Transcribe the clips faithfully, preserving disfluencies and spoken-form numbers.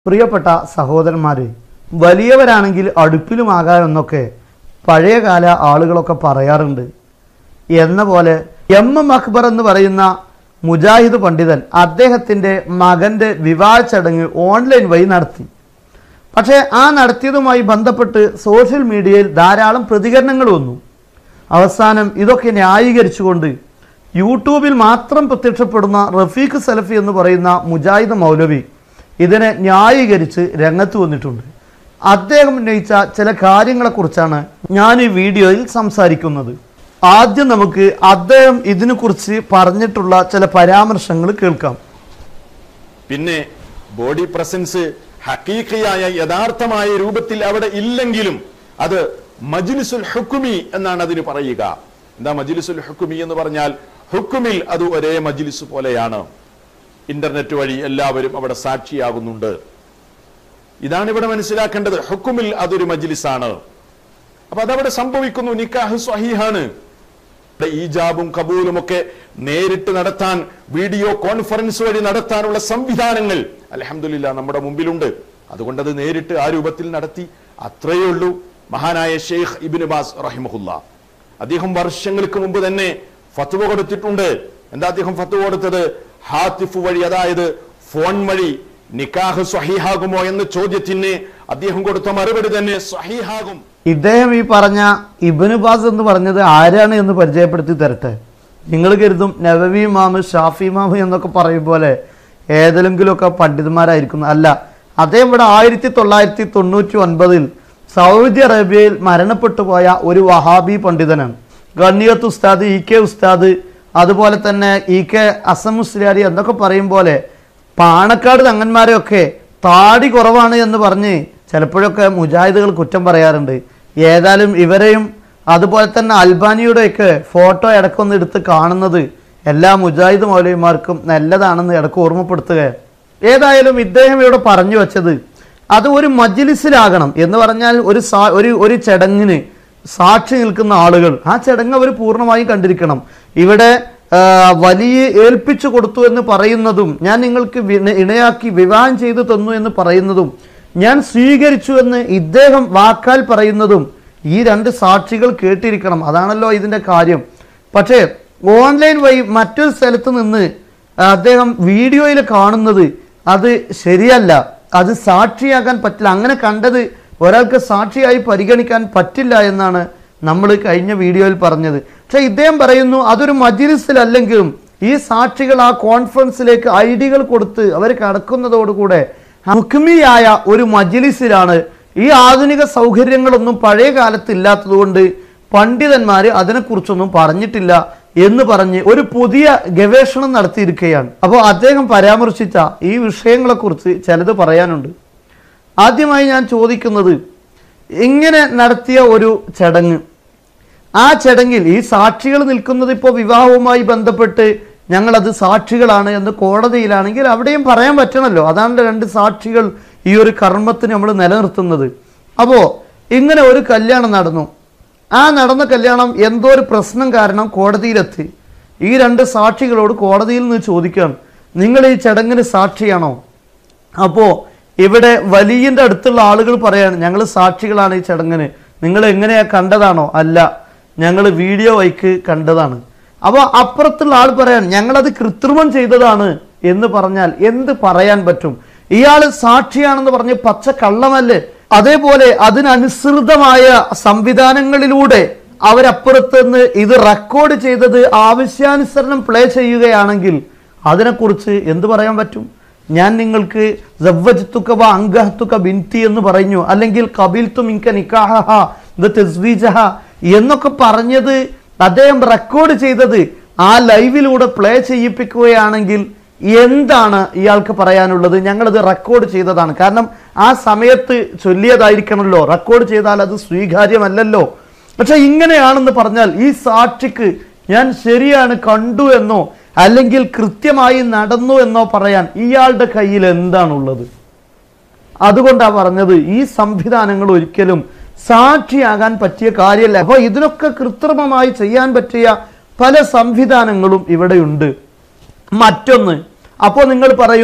പ്രിയപ്പെട്ട സഹോദരന്മാരെ, വലിയവരാണെങ്കിൽ അടുപ്പിലുമാകാമെന്നൊക്കെ പഴയകാല ആളുകളൊക്കെ പറയാറുണ്ട്. എന്ന പോലെ എം എം അക്ബർ എന്ന് പറയുന്ന മുജാഹിദ് പണ്ഡിതൻ അദ്ദേഹത്തിൻ്റെ മകൻ്റെ വിവാഹ ചടങ്ങ് ഓൺലൈൻ വഴി നടത്തി. പക്ഷേ ആ നടത്തിയതുമായി ബന്ധപ്പെട്ട് സോഷ്യൽ മീഡിയയിൽ ധാരാളം പ്രതികരണങ്ങൾ വന്നു. അവസാനം ഇതൊക്കെ ന്യായീകരിച്ചുകൊണ്ട് യൂട്യൂബിൽ മാത്രം പ്രത്യക്ഷപ്പെടുന്ന റഫീഖ് സലഫി എന്ന് പറയുന്ന മുജാഹിദ് മൗലവി ഇതിനെ ന്യായീകരിച്ച് രംഗത്ത് വന്നിട്ടുണ്ട്. അദ്ദേഹം ഉന്നയിച്ച ചില കാര്യങ്ങളെക്കുറിച്ചാണ് ഞാൻ ഈ വീഡിയോയിൽ സംസാരിക്കുന്നത്. ആദ്യം നമുക്ക് അദ്ദേഹം ഇതിനെക്കുറിച്ച് പറഞ്ഞിട്ടുള്ള ചില പരാമർശങ്ങൾ കേൾക്കാം. പിന്നെ ബോഡി പ്രസൻസ് ഹഖീഖിയായ യഥാർത്ഥമായ രൂപത്തിൽ അവിടെ ഇല്ലെങ്കിലും അത് മജ്ലിസുൽ ഹുക്മി എന്നാണ് അതിന് പറയുക. എന്താ മജ്ലിസുൽ ഹുക്മി എന്ന് പറഞ്ഞാൽ? ഹുക്കുമിൽ അത് ഒരേ മജ്ലിസ് പോലെയാണ്. ഇന്റർനെറ്റ് വഴി എല്ലാവരും അവിടെ സാക്ഷിയാകുന്നുണ്ട്. ഇതാണ് ഇവിടെ മനസ്സിലാക്കേണ്ടത്. ഹുക്കുമിൽ അതൊരു മജ്ലിസാണ്. അപ്പൊ അതവിടെ സംഭവിക്കുന്നു. നിക്കാഹ് സ്വഹീഹാണ്. ഈജാബും കബൂലും ഒക്കെ നേരിട്ട് നടത്താൻ, വീഡിയോ കോൺഫറൻസ് വഴി നടത്താനുള്ള സംവിധാനങ്ങൾ അൽഹംദുലില്ലാ നമ്മുടെ മുമ്പിലുണ്ട്. അതുകൊണ്ട് അത് നേരിട്ട് ആ രൂപത്തിൽ നടത്തി. അത്രയേ ഉള്ളൂ. മഹാനായ ഷെയ്ഖ് ഇബ്നു ബാസ് റഹിമഹുല്ലാ അദ്ദേഹം വർഷങ്ങൾക്ക് മുമ്പ് തന്നെ ഫത്വ കൊടുത്തിട്ടുണ്ട്. എന്താ അദ്ദേഹം ഫത്വ കൊടുത്തത്? ഹാത്തിഫ് വഴി, അതായത് ഫോൺ വഴി നിക്കാഹ് സ്വഹീഹാകുമോ എന്ന ചോദ്യത്തിന് അദ്ദേഹം കൊടുത്ത മറുപടി തന്നെ സ്വഹീഹാകും. ഇദ്ദേഹം ഈ പറഞ്ഞ ഇബ്നു ബാസ് എന്ന് പറഞ്ഞത് ആരാണ് എന്ന് പരിചയപ്പെടുത്തി തരട്ടെ. നിങ്ങൾ കരുതും നവവി ഇമാം, ഷാഫി ഇമാം എന്നൊക്കെ പറയും പോലെ ഏതെങ്കിലുമൊക്കെ പണ്ഡിതന്മാരായിരിക്കുന്നു. അല്ല, അദ്ദേഹം ഇവിടെ ആയിരത്തി തൊള്ളായിരത്തി തൊണ്ണൂറ്റി ഒൻപതിൽ സൗദി അറേബ്യയിൽ മരണപ്പെട്ടു പോയ ഒരു വഹാബി പണ്ഡിതനാണ്. ഗണ്ണിയത്ത് ഉസ്താദ്, ഇ കെ ഉസ്താദ്, അതുപോലെ തന്നെ ഇ കെ അസം മുസ്ലിയാരി എന്നൊക്കെ പറയും പോലെ പാണക്കാട് തങ്ങന്മാരെയൊക്കെ താടി കുറവാണ് എന്ന് പറഞ്ഞ് ചിലപ്പോഴൊക്കെ മുജാഹിദുകൾ കുറ്റം പറയാറുണ്ട്. ഏതായാലും ഇവരെയും അതുപോലെ തന്നെ അൽബാനിയുടെയൊക്കെ ഫോട്ടോ ഇടക്കൊന്ന് എടുത്ത് കാണുന്നത് എല്ലാ മുജാഹിദ് മൗലവിമാർക്കും നല്ലതാണെന്ന് ഇടക്ക് ഓർമ്മപ്പെടുത്തുക. ഏതായാലും ഇദ്ദേഹം ഇവിടെ പറഞ്ഞു വെച്ചത് അത് ഒരു മജ്ലിസിലാകണം എന്ന് പറഞ്ഞാൽ ഒരു ഒരു ഒരു ചടങ്ങിന് സാക്ഷി നിൽക്കുന്ന ആളുകൾ ആ ചടങ്ങ് അവർ പൂർണ്ണമായും കണ്ടിരിക്കണം. ഇവിടെ വലിയ ഏൽപ്പിച്ചു കൊടുത്തു എന്ന് പറയുന്നതും, ഞാൻ നിങ്ങൾക്ക് ഇണയാക്കി വിവാഹം ചെയ്തു തന്നു എന്ന് പറയുന്നതും, ഞാൻ സ്വീകരിച്ചു എന്ന് ഇദ്ദേഹം വാക്കാൽ പറയുന്നതും ഈ രണ്ട് സാക്ഷികൾ കേട്ടിരിക്കണം. അതാണല്ലോ ഇതിൻ്റെ കാര്യം. പക്ഷേ ഓൺലൈൻ വഴി മറ്റൊരു സ്ഥലത്ത് നിന്ന് അദ്ദേഹം വീഡിയോയിൽ കാണുന്നത് അത് ശരിയല്ല. അത് സാക്ഷിയാകാൻ പറ്റില്ല. അങ്ങനെ കണ്ടത് ഒരാൾക്ക് സാക്ഷിയായി പരിഗണിക്കാൻ പറ്റില്ല എന്നാണ് നമ്മൾ കഴിഞ്ഞ വീഡിയോയിൽ പറഞ്ഞത്. പക്ഷെ ഇദ്ദേഹം പറയുന്നു അതൊരു മജ്ലിസിലല്ലെങ്കിലും ഈ സാക്ഷികൾ ആ കോൺഫറൻസിലേക്ക് ഐ ഡികൾ കൊടുത്ത് അവർ കടക്കുന്നതോടുകൂടെ ഹുക്മിയായ ഒരു മജ്ലിസിലാണ്. ഈ ആധുനിക സൗകര്യങ്ങളൊന്നും പഴയ കാലത്ത് ഇല്ലാത്തതുകൊണ്ട് പണ്ഡിതന്മാർ അതിനെക്കുറിച്ചൊന്നും പറഞ്ഞിട്ടില്ല എന്ന് പറഞ്ഞ് ഒരു പുതിയ ഗവേഷണം നടത്തിയിരിക്കുകയാണ്. അപ്പോൾ അദ്ദേഹം പരാമർശിച്ച ഈ വിഷയങ്ങളെക്കുറിച്ച് ചിലത് പറയാനുണ്ട്. ആദ്യമായി ഞാൻ ചോദിക്കുന്നത്, ഇങ്ങനെ നടത്തിയ ഒരു ചടങ്ങ്, ആ ചടങ്ങിൽ ഈ സാക്ഷികൾ നിൽക്കുന്നത് ഇപ്പോൾ വിവാഹവുമായി ബന്ധപ്പെട്ട് ഞങ്ങളത് സാക്ഷികളാണ് എന്ന് കോടതിയിലാണെങ്കിൽ അവിടെയും പറയാൻ പറ്റണമല്ലോ. അതാണ് രണ്ട് സാക്ഷികൾ ഈ ഒരു കർമ്മത്തിന് നമ്മൾ നിലനിർത്തുന്നത്. അപ്പോൾ ഇങ്ങനെ ഒരു കല്യാണം നടന്നു. ആ നടന്ന കല്യാണം എന്തോ ഒരു പ്രശ്നം കാരണം കോടതിയിലെത്തി. ഈ രണ്ട് സാക്ഷികളോട് കോടതിയിൽ നിന്ന് ചോദിക്കുകയാണ്, നിങ്ങൾ ഈ ചടങ്ങിന് സാക്ഷിയാണോ? അപ്പോൾ ഇവിടെ വലിയൻ്റെ അടുത്തുള്ള ആളുകൾ പറയാണ്, ഞങ്ങൾ സാക്ഷികളാണ് ഈ ചടങ്ങിന്. നിങ്ങൾ എങ്ങനെയാ കണ്ടതാണോ? അല്ല, ഞങ്ങൾ വീഡിയോ വൈക്ക് കണ്ടതാണ്. അപ്പോൾ അപ്പുറത്തുള്ള ആൾ പറയാണ്, ഞങ്ങളത് കൃത്രിമം ചെയ്തതാണ് എന്ന് പറഞ്ഞാൽ എന്ത് പറയാൻ പറ്റും? ഇയാൾ സാക്ഷിയാണെന്ന് പറഞ്ഞ് പച്ച കള്ളമല്ലേ? അതേപോലെ അതിനനുസൃതമായ സംവിധാനങ്ങളിലൂടെ അവരപ്പുറത്ത് നിന്ന് ഇത് റെക്കോർഡ് ചെയ്തത് ആവശ്യാനുസരണം പ്ലേ ചെയ്യുകയാണെങ്കിൽ അതിനെക്കുറിച്ച് എന്ത് പറയാൻ പറ്റും? ഞാൻ നിങ്ങൾക്ക് സവ്വജ്തുക വ അൻകഹ്തുക ബിൻതി എന്ന് പറഞ്ഞു, അല്ലെങ്കിൽ ഖബിൽതു മിൻക നിക്കാഹഹ ദ തസ്വീജഹ എന്നൊക്കെ പറഞ്ഞത് അദ്ദേഹം റെക്കോർഡ് ചെയ്തത് ആ ലൈവിലൂടെ പ്ലേ ചെയ്യിപ്പിക്കുകയാണെങ്കിൽ എന്താണ് ഇയാൾക്ക് പറയാനുള്ളത്? ഞങ്ങളത് റെക്കോർഡ് ചെയ്തതാണ്. കാരണം ആ സമയത്ത് ചൊല്ലിയതായിരിക്കണമല്ലോ. റെക്കോർഡ് ചെയ്താൽ അത് സ്വീകാര്യമല്ലല്ലോ. പക്ഷെ ഇങ്ങനെയാണെന്ന് പറഞ്ഞാൽ ഈ സാക്ഷിക്ക് ഞാൻ ശരിയാണ് കണ്ടു എന്നോ അല്ലെങ്കിൽ കൃത്യമായി നടന്നു എന്നോ പറയാൻ ഇയാളുടെ കയ്യിൽ എന്താണുള്ളത്? അതുകൊണ്ടാണ് പറഞ്ഞത് ഈ സംവിധാനങ്ങൾ ഒരിക്കലും സാക്ഷിയാകാൻ പറ്റിയ കാര്യമല്ല. അപ്പോൾ ഇതിനൊക്കെ കൃത്രിമമായി ചെയ്യാൻ പറ്റിയ പല സംവിധാനങ്ങളും ഇവിടെയുണ്ട്. മറ്റൊന്ന്, അപ്പോൾ നിങ്ങൾ പറയും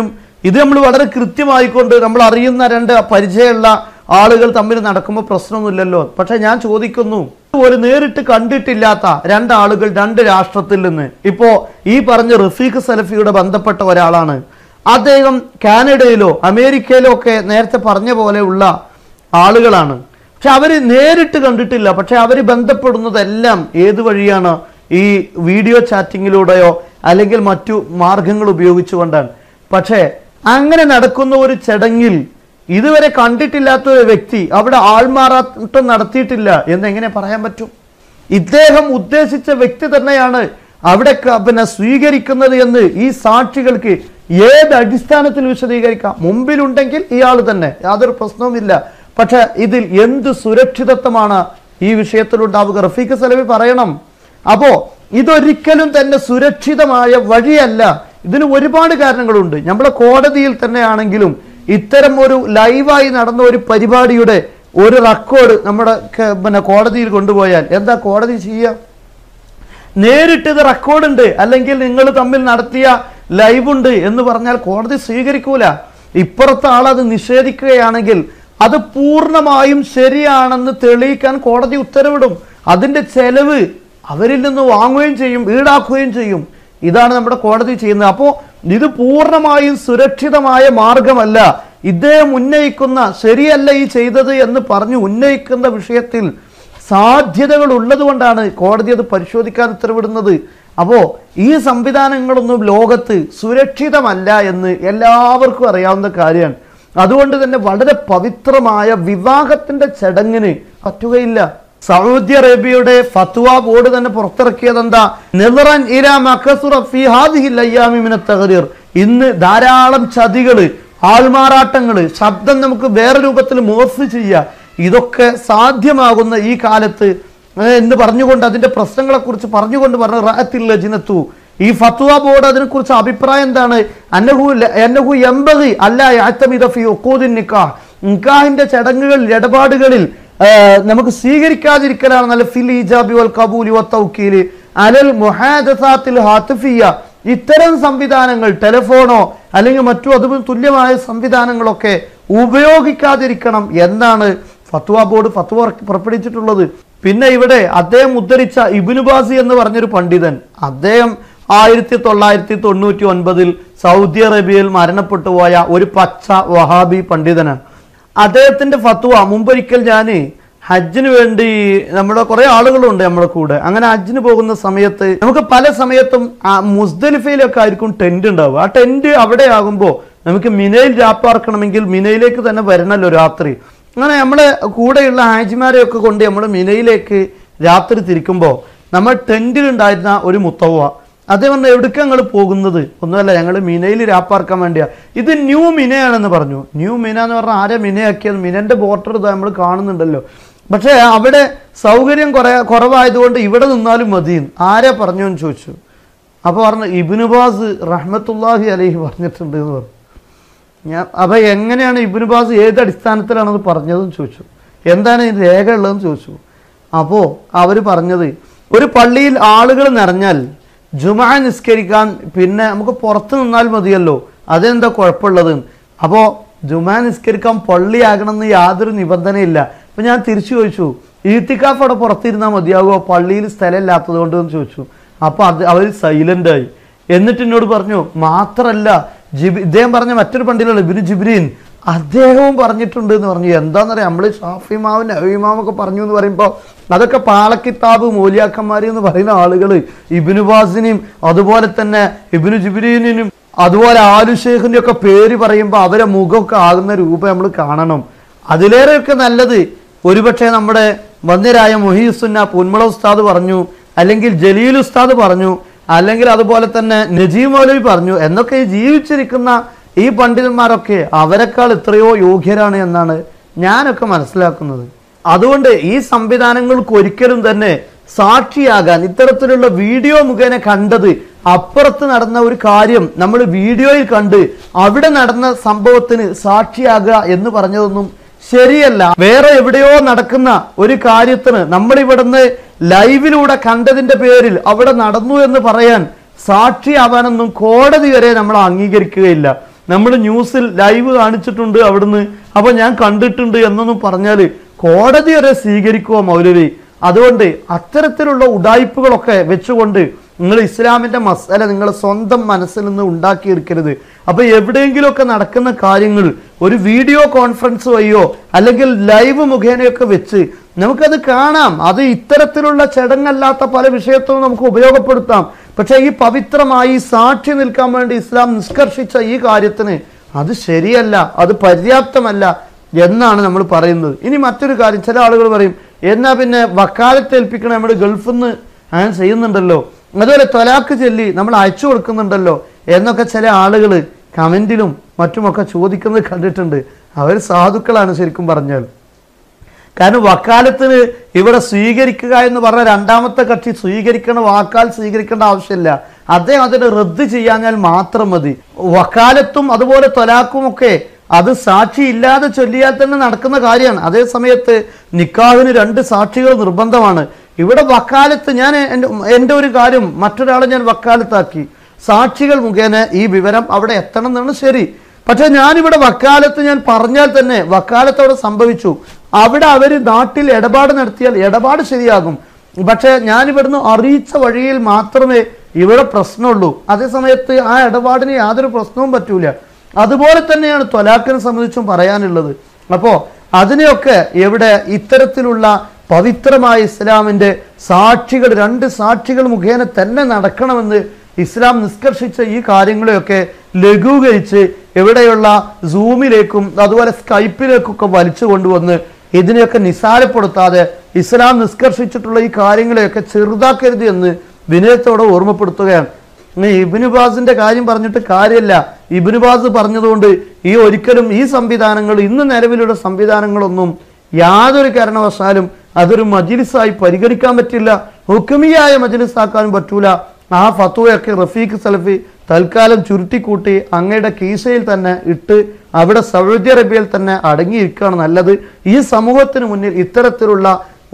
ഇത് നമ്മൾ വളരെ കൃത്യമായിക്കൊണ്ട് നമ്മൾ അറിയുന്ന രണ്ട് പരിചയമുള്ള ആളുകൾ തമ്മിൽ നടക്കുമ്പോൾ പ്രശ്നമൊന്നുമില്ലല്ലോ. പക്ഷെ ഞാൻ ചോദിക്കുന്നു, ഒരു നേരിട്ട് കണ്ടിട്ടില്ലാത്ത രണ്ടാളുകൾ രണ്ട് രാഷ്ട്രത്തിൽ നിന്ന്, ഇപ്പോ ഈ പറഞ്ഞ റഫീഖ് സലഫിയുടെ ബന്ധപ്പെട്ട ഒരാളാണ്, അദ്ദേഹം കാനഡയിലോ അമേരിക്കയിലോ ഒക്കെ നേരത്തെ പറഞ്ഞ പോലെ ഉള്ള ആളുകളാണ്. പക്ഷെ അവര് നേരിട്ട് കണ്ടിട്ടില്ല. പക്ഷെ അവർ ബന്ധപ്പെടുന്നതെല്ലാം ഏത് വഴിയാണ്? ഈ വീഡിയോ ചാറ്റിങ്ങിലൂടെയോ അല്ലെങ്കിൽ മറ്റു മാർഗങ്ങൾ ഉപയോഗിച്ചുകൊണ്ടാണ്. പക്ഷേ അങ്ങനെ നടക്കുന്ന ഒരു ചടങ്ങിൽ ഇതുവരെ കണ്ടിട്ടില്ലാത്ത ഒരു വ്യക്തി അവിടെ ആൾമാറാട്ടം നടത്തിയിട്ടില്ല എന്നെങ്ങനെ പറയാൻ പറ്റും? ഇദ്ദേഹം ഉദ്ദേശിച്ച വ്യക്തി തന്നെയാണ് അവിടെ പിന്നെ സ്വീകരിക്കുന്നത് എന്ന് ഈ സാക്ഷികൾക്ക് ഏത് അടിസ്ഥാനത്തിൽ വിശദീകരിക്കാം? മുമ്പിലുണ്ടെങ്കിൽ ഇയാൾ തന്നെ, യാതൊരു പ്രശ്നവുമില്ല. പക്ഷെ ഇതിൽ എന്ത് സുരക്ഷിതത്വമാണ് ഈ വിഷയത്തിലുണ്ടാവുക? റഫീഖ് സലഫി പറയണം. അപ്പോ ഇതൊരിക്കലും തന്നെ സുരക്ഷിതമായ വഴിയല്ല. ഇതിന് ഒരുപാട് കാരണങ്ങളുണ്ട്. നമ്മളെ കോടതിയിൽ തന്നെ ആണെങ്കിലും ഇത്തരം ഒരു ലൈവായി നടന്ന ഒരു പരിപാടിയുടെ ഒരു റെക്കോർഡ് നമ്മുടെ പിന്നെ കോടതിയിൽ കൊണ്ടുപോയാൽ എന്താ കോടതി ചെയ്യുക? നേരിട്ട് ഇത് റെക്കോർഡുണ്ട് അല്ലെങ്കിൽ നിങ്ങൾ തമ്മിൽ നടത്തിയ ലൈവ് ഉണ്ട് എന്ന് പറഞ്ഞാൽ കോടതി സ്വീകരിക്കൂല. ഇപ്പുറത്തെ ആളത് നിഷേധിക്കുകയാണെങ്കിൽ അത് പൂർണ്ണമായും ശരിയാണെന്ന് തെളിയിക്കാൻ കോടതി ഉത്തരവിടും. അതിന്റെ ചെലവ് അവരിൽ നിന്ന് വാങ്ങുകയും ചെയ്യും, ഈടാക്കുകയും ചെയ്യും. ഇതാണ് നമ്മുടെ കോടതി ചെയ്യുന്നത്. അപ്പോൾ ഇത് പൂർണ്ണമായും സുരക്ഷിതമായ മാർഗമല്ല. ഇദ്ദേഹം ഉന്നയിക്കുന്ന ശരിയല്ല ഈ ചെയ്തത് എന്ന് പറഞ്ഞു ഉന്നയിക്കുന്ന വിഷയത്തിൽ സാധ്യതകൾ ഉള്ളത് കൊണ്ടാണ് കോടതി അത് പരിശോധിക്കാൻ ഉത്തരവിടുന്നത്. അപ്പോ ഈ സംവിധാനങ്ങളൊന്നും ലോകത്ത് സുരക്ഷിതമല്ല എന്ന് എല്ലാവർക്കും അറിയാവുന്ന കാര്യമാണ്. അതുകൊണ്ട് തന്നെ വളരെ പവിത്രമായ വിവാഹത്തിന്റെ ചടങ്ങിന് പറ്റുകയില്ല. സൗദി അറേബ്യയുടെ ഫത്വ ബോർഡ് തന്നെ പുറത്തിറക്കിയത് എന്താ? നദറൻ ഇലാ മഖസുറ ഫീ ഹാദിഹിൽ അയ്യാമി മിന തഗ്രീർ. ഇന്ന് ധാരാളം ചതികള്, ആൾമാറാട്ടങ്ങള്, ശബ്ദം നമുക്ക് വേറെ രൂപത്തിൽ മോർഫ് ചെയ്യുക, ഇതൊക്കെ സാധ്യമാകുന്ന ഈ കാലത്ത് എന്ന് പറഞ്ഞുകൊണ്ട് അതിന്റെ പ്രശ്നങ്ങളെ കുറിച്ച് പറഞ്ഞുകൊണ്ട് പറഞ്ഞു റഅത്തിൽ ലജ്നത്തു, ഈ ഫത്വ ബോർഡ് അതിനെക്കുറിച്ച് അഭിപ്രായം എന്താണ്? അന്നഹു അന്നഹു യംബഗി അല്ലാ യഅ്തമിദ ഫീ ഉഖൂദിൻ നിക്കാഹ്, നിക്കാഹിന്റെ ചടങ്ങുകൾ ഇടപാടുകളിൽ നമുക്ക് സ്വീകരിക്കാതിരിക്കലാണ് നല്ല ഫിൽ ഇജാബി വൽ ഖബൂലി വത്തൗക്കീലി അലൽ മുഹാദസാത്തിൽ ഹാത്തിഫിയ. ഇത്തരം സംവിധാനങ്ങൾ ടെലിഫോണോ അല്ലെങ്കിൽ മറ്റു അതുപോലെ തുല്യമായ സംവിധാനങ്ങളൊക്കെ ഉപയോഗിക്കാതിരിക്കണം എന്നാണ് ഫത്വ ബോർഡ് ഫത്വ പുറപ്പെടുവിച്ചിട്ടുള്ളത്. പിന്നെ ഇവിടെ അദ്ദേഹം ഉദ്ധരിച്ച ഇബ്നു ബാസി എന്ന് പറഞ്ഞൊരു പണ്ഡിതൻ, അദ്ദേഹം ആയിരത്തി തൊള്ളായിരത്തി തൊണ്ണൂറ്റി ഒൻപതിൽ സൗദി അറേബ്യയിൽ മരണപ്പെട്ടു പോയ ഒരു പച്ച വഹാബി പണ്ഡിതനാണ്. അദ്ദേഹത്തിന്റെ ഫത്വ മുമ്പൊരിക്കൽ ഞാൻ ഹജ്ജിന് വേണ്ടി നമ്മുടെ കുറെ ആളുകളുണ്ട് നമ്മുടെ കൂടെ. അങ്ങനെ ഹജ്ജിന് പോകുന്ന സമയത്ത് നമുക്ക് പല സമയത്തും മുസ്ദലിഫയിലൊക്കെ ആയിരിക്കും ടെന്റ് ഉണ്ടാവുക. ആ ടെന്റ് അവിടെ ആകുമ്പോൾ നമുക്ക് മിനയിൽ രാപ്പാർക്കണമെങ്കിൽ മിനയിലേക്ക് തന്നെ വരണല്ലോ രാത്രി. അങ്ങനെ നമ്മളെ കൂടെയുള്ള ഹാജിമാരെയൊക്കെ കൊണ്ട് നമ്മൾ മിനയിലേക്ക് രാത്രി തിരിക്കുമ്പോൾ നമ്മൾ ടെന്റിലുണ്ടായിരുന്ന ഒരു മുത്തവ അദ്ദേഹം പറഞ്ഞ എവിടേക്ക് ഞങ്ങൾ പോകുന്നത്? ഒന്നുമല്ല, ഞങ്ങൾ മിനയിൽ രാപ്പാർക്കാൻ വേണ്ടിയാ. ഇത് ന്യൂ മിനയാണെന്ന് പറഞ്ഞു. ന്യൂ മിന എന്ന് പറഞ്ഞാൽ ആരെ മിനയാക്കിയത്? മിനന്റെ ബോർഡർ ഇതാ നമ്മൾ കാണുന്നുണ്ടല്ലോ. പക്ഷെ അവിടെ സൗകര്യം കുറെ കുറവായതുകൊണ്ട് ഇവിടെ നിന്നാലും മതി. ആരെ പറഞ്ഞു എന്ന് ചോദിച്ചു. അപ്പൊ പറഞ്ഞു ഇബ്നു ബാസ് റഹ്മത്തുള്ളാഹി അലൈഹി പറഞ്ഞിട്ടുണ്ട് എന്ന് പറഞ്ഞു. ഞാൻ അപ്പൊ എങ്ങനെയാണ് ഇബ്നു ബാസ് ഏത് അടിസ്ഥാനത്തിലാണ് അത് പറഞ്ഞതെന്ന് ചോദിച്ചു. എന്താണ് ഈ രേഖ ഉള്ളതെന്ന് ചോദിച്ചു. അപ്പോ അവര് പറഞ്ഞത് ഒരു പള്ളിയിൽ ആളുകൾ നിറഞ്ഞാൽ ജുമാ നിസ്കരിക്കാൻ പിന്നെ നമുക്ക് പുറത്ത് നിന്നാൽ മതിയല്ലോ, അതെന്താ കുഴപ്പമുള്ളത്? അപ്പോ ജുമാ നിസ്കരിക്കാൻ പള്ളിയാകണമെന്ന് യാതൊരു നിബന്ധനയില്ല. അപ്പൊ ഞാൻ തിരിച്ചു ചോദിച്ചു, ഈത്തിക്കാഫ് അവിടെ പുറത്തിരുന്നാൽ മതിയാകുമോ പള്ളിയിൽ സ്ഥലം ഇല്ലാത്തത് കൊണ്ട് എന്ന് ചോദിച്ചു. അപ്പൊ അത് അവർ സൈലന്റ് ആയി. എന്നിട്ട് എന്നോട് പറഞ്ഞു മാത്രല്ല ജിബ് ഇദ്ദേഹം പറഞ്ഞ മറ്റൊരു പണ്ഡിതനാണ് ഇബ്നു ജിബ്രീൻ, അദ്ദേഹവും പറഞ്ഞിട്ടുണ്ട് എന്ന് പറഞ്ഞു. എന്താണെന്നറിയാം, നമ്മള് ഷാഫിമാവും നബിമാവൊക്കെ പറഞ്ഞു എന്ന് പറയുമ്പോൾ അതൊക്കെ പാളക്കിത്താബ് മൂലിയാക്കന്മാര് എന്ന് പറയുന്ന ആളുകൾ ഇബ്നു ബാസിനെയും അതുപോലെ തന്നെ ഇബ്നു ജിബ്രീനും അതുപോലെ ആലു ഷെയ്ഖിന്റെ ഒക്കെ പേര് പറയുമ്പോൾ അവരെ മുഖമൊക്കെ ആകുന്ന രൂപം നമ്മൾ കാണണം. അതിലേറെയൊക്കെ നല്ലത് ഒരുപക്ഷെ നമ്മുടെ വന്യരായ മുഹീസുന്ന പുന്മള ഉസ്താദ് പറഞ്ഞു, അല്ലെങ്കിൽ ജലീൽ ഉസ്താദ് പറഞ്ഞു, അല്ലെങ്കിൽ അതുപോലെ തന്നെ നജീം മൗലവി പറഞ്ഞു എന്നൊക്കെ ജീവിച്ചിരിക്കുന്ന ഈ പണ്ഡിതന്മാരൊക്കെ അവരെക്കാൾ എത്രയോ യോഗ്യരാണ് എന്നാണ് ഞാനൊക്കെ മനസ്സിലാക്കുന്നത്. അതുകൊണ്ട് ഈ സംവിധാനങ്ങൾക്ക് ഒരിക്കലും തന്നെ സാക്ഷിയാകാൻ ഇത്തരത്തിലുള്ള വീഡിയോ മുഖേന കണ്ടത് അപ്പുറത്ത് നടന്ന ഒരു കാര്യം നമ്മൾ വീഡിയോയിൽ കണ്ട് അവിടെ നടന്ന സംഭവത്തിന് സാക്ഷിയാകുക എന്ന് പറഞ്ഞതൊന്നും ശരിയല്ല. വേറെ എവിടെയോ നടക്കുന്ന ഒരു കാര്യത്തിന് നമ്മൾ ഇവിടുന്ന് ലൈവിലൂടെ കണ്ടതിന്റെ പേരിൽ അവിടെ നടന്നു എന്ന് പറയാൻ സാക്ഷിയാവാനൊന്നും കോടതി വരെ നമ്മൾ അംഗീകരിക്കുകയില്ല. നമ്മൾ ന്യൂസിൽ ലൈവ് കാണിച്ചിട്ടുണ്ട് അവിടുന്ന്, അപ്പൊ ഞാൻ കണ്ടിട്ടുണ്ട് എന്നൊന്നും പറഞ്ഞാൽ കോടതി വരെ സ്വീകരിക്കുമോ മൗലവി? അതുകൊണ്ട് അത്തരത്തിലുള്ള ഉഡായിപ്പുകളൊക്കെ വെച്ചുകൊണ്ട് നിങ്ങൾ ഇസ്ലാമിന്റെ മസാല നിങ്ങൾ സ്വന്തം മനസ്സിൽ നിന്ന് ഉണ്ടാക്കിയെടുക്കരുത്. അപ്പൊ എവിടെയെങ്കിലുമൊക്കെ നടക്കുന്ന കാര്യങ്ങൾ ഒരു വീഡിയോ കോൺഫറൻസ് വഴിയോ അല്ലെങ്കിൽ ലൈവ് മുഖേനയൊക്കെ വെച്ച് നമുക്കത് കാണാം. അത് ഇത്തരത്തിലുള്ള ചടങ്ങല്ലാത്ത പല വിഷയത്തും നമുക്ക് ഉപയോഗപ്പെടുത്താം. പക്ഷെ ഈ പവിത്രമായി സാക്ഷി നിൽക്കാൻ വേണ്ടി ഇസ്ലാം നിഷ്കർഷിച്ച ഈ കാര്യത്തിന് അത് ശരിയല്ല, അത് പര്യാപ്തമല്ല എന്നാണ് നമ്മൾ പറയുന്നത്. ഇനി മറ്റൊരു കാര്യം, ചില ആളുകൾ പറയും എന്നാ പിന്നെ വക്കാലത്ത് ഏൽപ്പിക്കണ നമ്മൾ ഗൾഫിൽ നിന്ന് അങ്ങനെ ചെയ്യുന്നുണ്ടല്ലോ, അതുപോലെ തൊലാക്ക് ചൊല്ലി നമ്മൾ അയച്ചു കൊടുക്കുന്നുണ്ടല്ലോ എന്നൊക്കെ ചില ആളുകൾ കമന്റിലും മറ്റുമൊക്കെ ചോദിക്കുന്നത് കണ്ടിട്ടുണ്ട്. അവർ സാധുക്കളാണ് ശരിക്കും പറഞ്ഞാൽ. കാരണം വക്കാലത്തിന് ഇവിടെ സ്വീകരിക്കുക എന്ന് പറഞ്ഞ രണ്ടാമത്തെ കക്ഷി സ്വീകരിക്കണ വാക്കാൽ സ്വീകരിക്കേണ്ട ആവശ്യമില്ല. അദ്ദേഹം അതിന് റദ്ദ് ചെയ്യാഞ്ഞാൽ മാത്രം മതി. വക്കാലത്തും അതുപോലെ തൊലാക്കും ഒക്കെ അത് സാക്ഷി ഇല്ലാതെ ചൊല്ലിയാൽ തന്നെ നടക്കുന്ന കാര്യമാണ്. അതേ സമയത്ത് നിക്കാഹിന് രണ്ട് സാക്ഷികൾ നിർബന്ധമാണ്. ഇവിടെ വക്കാലത്ത് ഞാൻ എൻ്റെ ഒരു കാര്യം മറ്റൊരാളെ ഞാൻ വക്കാലത്താക്കി, സാക്ഷികൾ മുഖേന ഈ വിവരം അവിടെ എത്തണം എന്നാണ് ശരി. പക്ഷെ ഞാനിവിടെ വക്കാലത്ത് ഞാൻ പറഞ്ഞാൽ തന്നെ വക്കാലത്ത് അവിടെ സംഭവിച്ചു, അവിടെ അവർ നാട്ടിൽ ഇടപാട് നടത്തിയാൽ ഇടപാട് ശരിയാകും. പക്ഷെ ഞാനിവിടുന്ന് അറിയിച്ച വഴിയിൽ മാത്രമേ ഇവിടെ പ്രശ്നമുള്ളൂ. അതേസമയത്ത് ആ ഇടപാടിന് യാതൊരു പ്രശ്നവും പറ്റൂല. അതുപോലെ തന്നെയാണ് ത്വലാഖിനെ സംബന്ധിച്ചും പറയാനുള്ളത്. അപ്പോൾ അതിനെയൊക്കെ എവിടെ ഇത്തരത്തിലുള്ള പവിത്രമായ ഇസ്ലാമിൻ്റെ സാക്ഷികൾ രണ്ട് സാക്ഷികൾ മുഖേന തന്നെ നടക്കണമെന്ന് ഇസ്ലാം നിഷ്കർഷിച്ച ഈ കാര്യങ്ങളെയൊക്കെ ലഘൂകരിച്ച് എവിടെയുള്ള സൂമിലേക്കും അതുപോലെ സ്കൈപ്പിലേക്കൊക്കെ വലിച്ചു കൊണ്ടുവന്ന് ഇതിനെയൊക്കെ നിസാരപ്പെടുത്താതെ ഇസ്ലാം നിഷ്കർഷിച്ചിട്ടുള്ള ഈ കാര്യങ്ങളെയൊക്കെ ചെറുതാക്കരുത് എന്ന് വിനയത്തോടെ ഓർമ്മപ്പെടുത്തുകയാണ്. ഇബ്നു ബാസിന്റെ കാര്യം പറഞ്ഞിട്ട് കാര്യമില്ല. ഇബ്നു ബാസ് പറഞ്ഞതുകൊണ്ട് ഈ ഒരിക്കലും ഈ സംവിധാനങ്ങൾ ഇന്ന് നിലവിലുള്ള സംവിധാനങ്ങളൊന്നും യാതൊരു കാരണവശാലും അതൊരു മജ്ലിസായി പരിഗണിക്കാൻ പറ്റില്ല, ഹുക്മിയായ മജ്ലിസാക്കാനും പറ്റൂല. ആ ഫത്വയൊക്കെ റഫീഖ് സലഫി തൽക്കാലം ചുരുട്ടിക്കൂട്ടി അങ്ങയുടെ കീശയിൽ തന്നെ ഇട്ട് അവിടെ സൗദി അറേബ്യയിൽ തന്നെ അടങ്ങിയിരിക്കുകയാണ് നല്ലത്. ഈ സമൂഹത്തിന് മുന്നിൽ ഇത്തരത്തിലുള്ള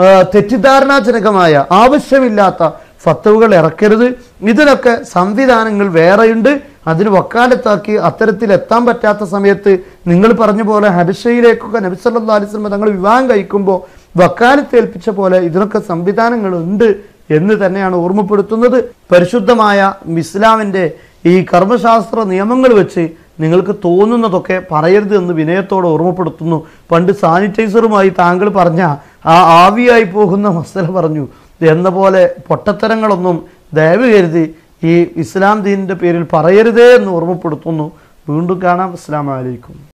തെറ്റിദ്ധാരണാജനകമായ ആവശ്യമില്ലാത്ത ഫത്വകൾ ഇറക്കരുത്. ഇതിനൊക്കെ സംവിധാനങ്ങൾ വേറെയുണ്ട്. അതിന് വക്കാലത്താക്കി അത്തരത്തിൽ എത്താൻ പറ്റാത്ത സമയത്ത് നിങ്ങൾ പറഞ്ഞ പോലെ ഹബശയിലേക്കൊക്കെ നബി സല്ലല്ലാഹു അലൈഹി വസല്ലം തങ്ങൾ വിവാഹം കഴിക്കുമ്പോൾ വക്കാലത്ത് ഏൽപ്പിച്ച പോലെ ഇതിനൊക്കെ സംവിധാനങ്ങളുണ്ട് എന്ന് തന്നെയാണ് ഓർമ്മപ്പെടുത്തുന്നത്. പരിശുദ്ധമായ ഇസ്ലാമിൻ്റെ ഈ കർമ്മശാസ്ത്ര നിയമങ്ങൾ വെച്ച് നിങ്ങൾക്ക് തോന്നുന്നതൊക്കെ പറയരുത് എന്ന് വിനയത്തോടെ ഓർമ്മപ്പെടുത്തുന്നു. പണ്ട് സാനിറ്റൈസറുമായി താങ്കൾ പറഞ്ഞ ആ ആവിയായി പോകുന്ന മസല പറഞ്ഞു എന്ന പോലെ പൊട്ടത്തരങ്ങളൊന്നും ദയവ് കരുതി ഈ ഇസ്ലാം ദീനിൻ്റെ പേരിൽ പറയരുതേ എന്ന് ഓർമ്മപ്പെടുത്തുന്നു. വീണ്ടും കാണാം. അസ്സലാമു അലൈക്കും.